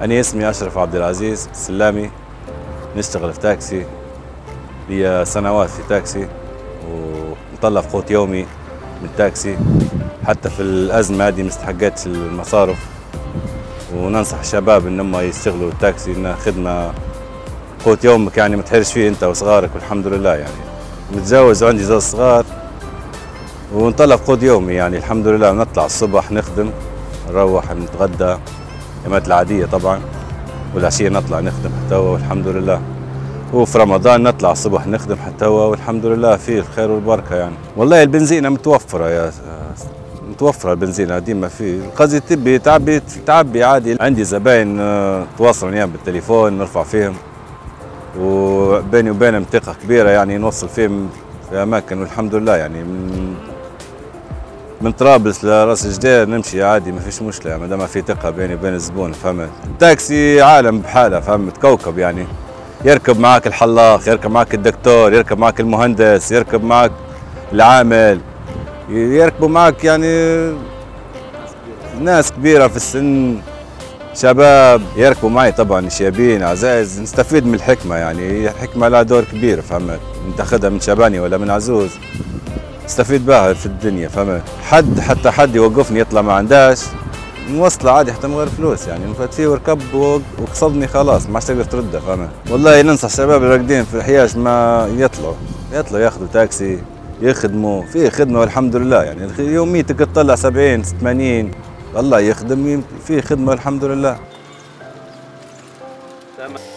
أنا اسمي أشرف عبد العزيز سلامي، نشتغل في تاكسي، لي سنوات في تاكسي ونطلع قوت يومي من التاكسي. حتى في الأزمة هذه مستحقتش المصارف، وننصح الشباب إن هم يشتغلوا التاكسي، إنها خدمة قوت يومك يعني ما تحرش فيه أنت وصغارك، والحمد لله يعني متزوج وعندي زوج صغار ونطلع قوت يومي يعني الحمد لله. نطلع الصبح نخدم، نروح نتغدى يومات العادية طبعا، والعشية نطلع نخدم حتى هو والحمد لله. وفي رمضان نطلع الصبح نخدم حتى هو والحمد لله فيه الخير والبركة يعني. والله البنزينة متوفرة متوفرة البنزينة ديما فيه، قصدي تبي تعبي عادي. عندي زباين تواصلوا وياهم بالتليفون نرفع فيهم، وبيني وبينهم ثقة كبيرة يعني نوصل فيهم في أماكن والحمد لله يعني. من طرابلس لراس جدير نمشي عادي ما فيش مشكلة ما دام في ثقة بيني وبين الزبون، فهمت؟ التاكسي عالم بحاله، فهمت؟ كوكب يعني، يركب معك الحلاق، يركب معك الدكتور، يركب معك المهندس، يركب معك العامل، يركبوا معك يعني ناس كبيرة في السن، شباب يركبوا معي طبعا، شيابين عزايز. نستفيد من الحكمة يعني، الحكمة لها دور كبير، فهمت؟ نتاخذها من شباني ولا من عزوز استفيد بها في الدنيا، فهمت؟ حتى حد يوقفني يطلع ما عندهاش نوصله عادي حتى من غير فلوس يعني، نفوت فيه وركب وقصدني خلاص ما عادش تقدر تردها، فهمت؟ والله ننصح الشباب الراقدين في الحياش ما يطلعوا ياخذوا تاكسي، يخدموا فيه خدمه والحمد لله يعني. يوميتك تطلع 70 80 الله يخدم فيه خدمه والحمد لله.